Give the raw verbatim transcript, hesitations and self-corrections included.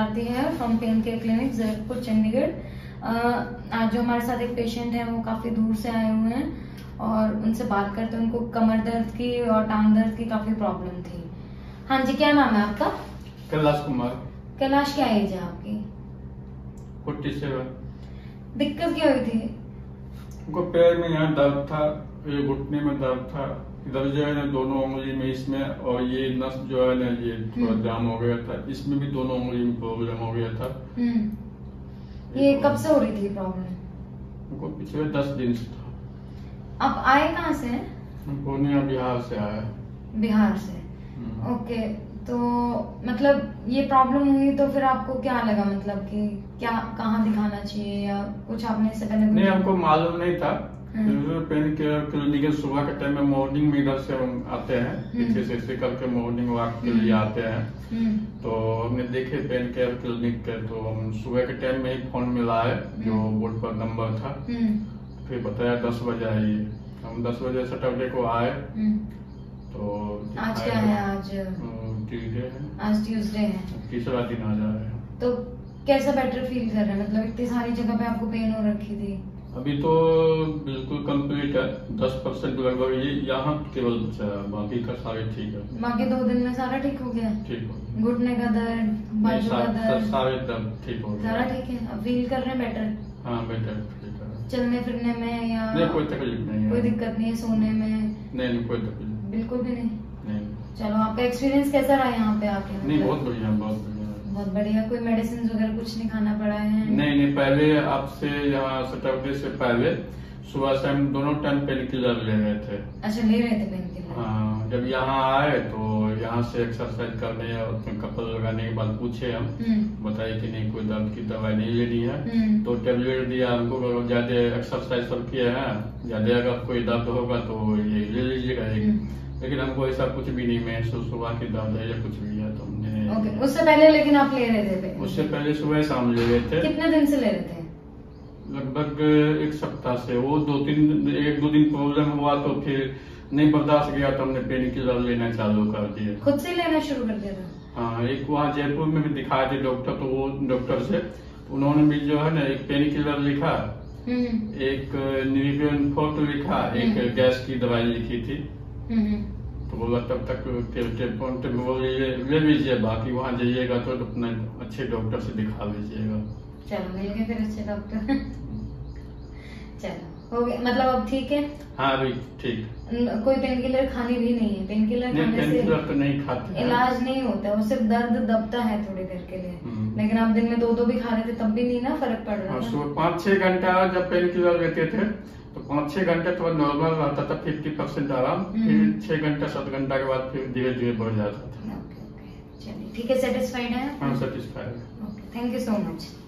आरती है from pain care clinic Jaipur Chandigarh. आज जो हमारे साथ एक पेशेंट है वो काफी दूर से आए हुए हैं और उनसे बात करते उनको कमर दर्द की और टांग दर्द की काफी प्रॉब्लम थी। हाँ जी, क्या नाम है आपका? कैलाश कुमार। कैलाश, क्या एज है आपकी? Forty seven. दिक्कत क्या हुई थी? उनको पैर में यहाँ दर्द था, ये घुटने में दर्द था, इधर जो है ना दोनों उंगली में इसमें, और ये नस जो है ना ये थोड़ा जाम हो गया था, इसमें भी दोनों उंगली में प्रॉब्लम हो गया था। ये कब से हो रही थी प्रॉब्लम? उनको पिछले दस दिन से था। आप आए कहाँ से हैं? पूर्णिया बिहार से आया। बिहार से, ओके। तो मतलब ये प्रॉब्लम हुई तो फिर आपको क्या लगा, मतलब कि क्या कहाँ दिखाना चाहिए या कुछ आपने इससे पहले? नहीं, हमको मालूम नहीं था। पेन केयर क्लिनिक सुबह के टाइम में मॉर्निंग में इधर से हम आते हैं, पीछे से ऐसे करके मॉर्निंग वॉक के लिए आते हैं। तो हमने देखे पेन केयर क्लिनिक के, तो हम सुबह के टाइम में ही फोन मिला है जो बोर्ड पर नंबर था, फिर बताया दस बजे आइए। हम दस बजे सैटरडे को आए। तो आज क्या है? आज ट्यूजडे है। आज ट्यूजडे है, तीसरा दिन आ जा रहे हैं। तो कैसा बेटर फील कर रहे हैं? मतलब इतनी सारी जगह पे आपको पेन हो रखी थी। अभी तो बिल्कुल कंप्लीट है, दस परसेंट लगभग ये यहाँ केवल बचा है, बाकी का सारे ठीक है। बाकी दो दिन में सारा ठीक हो गया? ठीक हो गया। घुटने का दर्द, बाजू का दर्द, सारे दर्द ठीक हो गया। सारा ठीक है? अब फील कर रहे हैं बेटर? हाँ बेटर ठीक है। चलने फिरने में या नहीं कोई तकलीफ नहीं है? कोई दिक्कत नहीं है? सोने में? नहीं नहीं कोई तकलीफ बिल्कुल भी नहीं। नहीं। चलो, आपका एक्सपीरियंस कैसा रहा यहाँ पे आके? नहीं बहुत बढ़िया, बहुत बढ़िया। बहुत बढ़िया। कोई मेडिसिन वगैरह कुछ नहीं खाना पड़ा है? नहीं नहीं, पहले आपसे यहाँ सैटरडे से पहले सुबह से हम दोनों टाइम पेन किलर ले रहे थे। अच्छा, ले रहे थे पेन किलर? हाँ, जब यहाँ आए तो यहाँ से एक्सरसाइज करने और कपल लगाने के बाद पूछे हम, बताए कि नहीं कोई दर्द की दवाई नहीं लेनी है, तो टेबलेट दिया हमको। ज्यादा एक्सरसाइज सब किए हैं, ज्यादा अगर कोई दर्द होगा तो ये ले लीजिएगा, लेकिन हमको ऐसा कुछ भी नहीं महसूस हुआ कि दर्द है या कुछ भी है, तो हमने। ओके, उससे पहले लेकिन आप ले रहे थे? उससे पहले सुबह शाम ले रहे थे। कितने दिन से ले रहे थे? लगभग एक सप्ताह से। वो दो तीन एक दो दिन प्रॉब्लम हुआ तो फिर नहीं बर्दाश्त गया, तो हमने पेन किलर लेना चालू कर दिया। खुद से लेना शुरू कर दिया था? हाँ, एक वहाँ जयपुर में भी दिखाए थे डॉक्टर, तो वो डॉक्टर से उन्होंने भी जो है ना एक पेन किलर लिखा, एक न्यूरोन फोर्ट लिखा, एक गैस की दवाई लिखी थी। तो बोला तब तक टेलीफोन पे वो ले लीजिए, बाकी वहाँ जाइएगा तो अपने अच्छे डॉक्टर से दिखा लीजिएगा। चलो, मिल गए फिर अच्छे डॉक्टर। चलो, हो गया मतलब अब ठीक है? हाँ अभी ठीक। कोई पेन किलर खानी भी नहीं है? पेन किलर खाने पेन से किलर तो नहीं खाते, इलाज नहीं होता है, वो सिर्फ दर्द दबता है थोड़ी देर के लिए। लेकिन आप दिन में दो दो भी खा रहे थे तब भी नहीं ना फर्क पड़ रहा था? सुबह पाँच छह घंटा जब पेन किलर लेते थे तो पाँच छह घंटे थोड़ा नॉर्मल रहता था, फिफ्टी परसेंट आराम, फिर छह घंटा सात घंटा के बाद फिर धीरे धीरे बढ़ जाता था। चलिए ठीक है, सेटिस्फाइड है? हाँ सेटिस्फाइड है। Thank you so much.